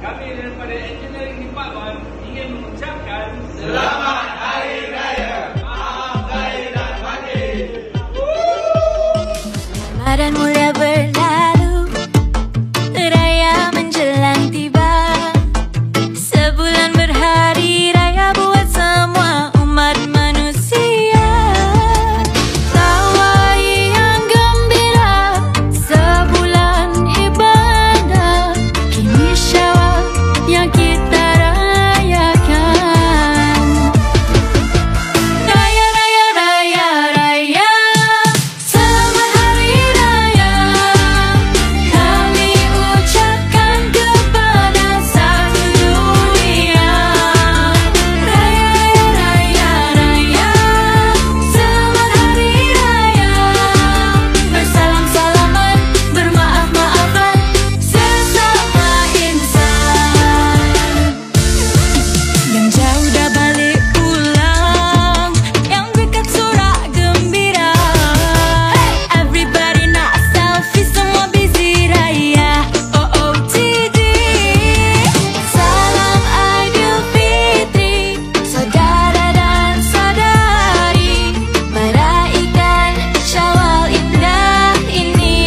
Kami daripada Engineering Department ingin mengucapkan Selamat Hari Raya. Maaf lahir dan batin. Ramadan mulia berlalu, raya menjelang tiba. Sebulan berhari raya buat semua umat manusia. Tawa yang gembira, sebulan ibadah. Kini Syawal yang kita rayakan. Raya, raya, raya, raya. Selamat Hari Raya. Kami ucapkan kepada satu dunia. Raya, raya, raya. Selamat Hari Raya. Bersalam-salaman, bermaaf-maafan sesama insan. Yang jauh dah balik pulang, yang dekat sorak gembira. Everybody nak selfie, semua busy raya OOTD. Salam Aidilfitri, saudara dan saudari, meraihkan Syawal indah ini.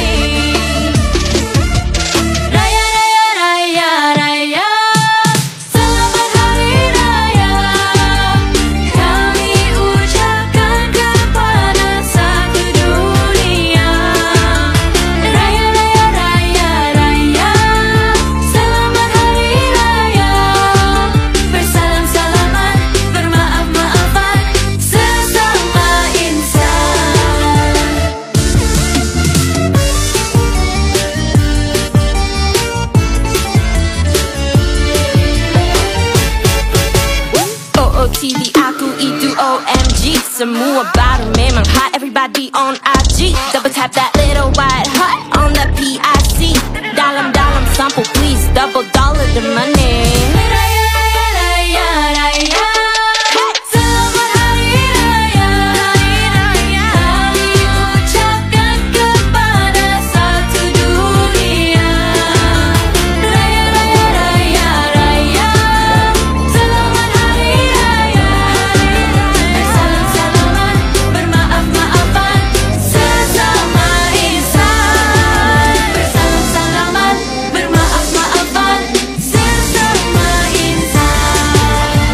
Raya, raya, raya, raya. Selamat Hari Raya. Kami ucapkan kepada satu dunia. Raya, raya, raya, raya. Selamat Hari Raya. Bersalam-salaman, bermaaf-maafan sesama insan. OOTD aku itu OMG. Semua baru memang hot, everybody on IG. Double tap that little white heart on the PIC. Dalam-dalam sample please, double dollar the money. Raya, raya, raya, raya. Selamat Hari Raya. Kami ucapkan kepada satu dunia. Raya, raya, raya, raya. Selamat Hari Raya. Bersalam-salaman, bermaaf-maafan sesama insan. Bersalam-salaman, bermaaf-maafan sesama insan.